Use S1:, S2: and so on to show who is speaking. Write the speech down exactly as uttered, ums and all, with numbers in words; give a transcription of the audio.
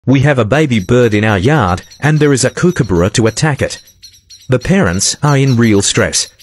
S1: We have a baby bird in our yard, and there is a kookaburra to attack it. The parents are in real stress.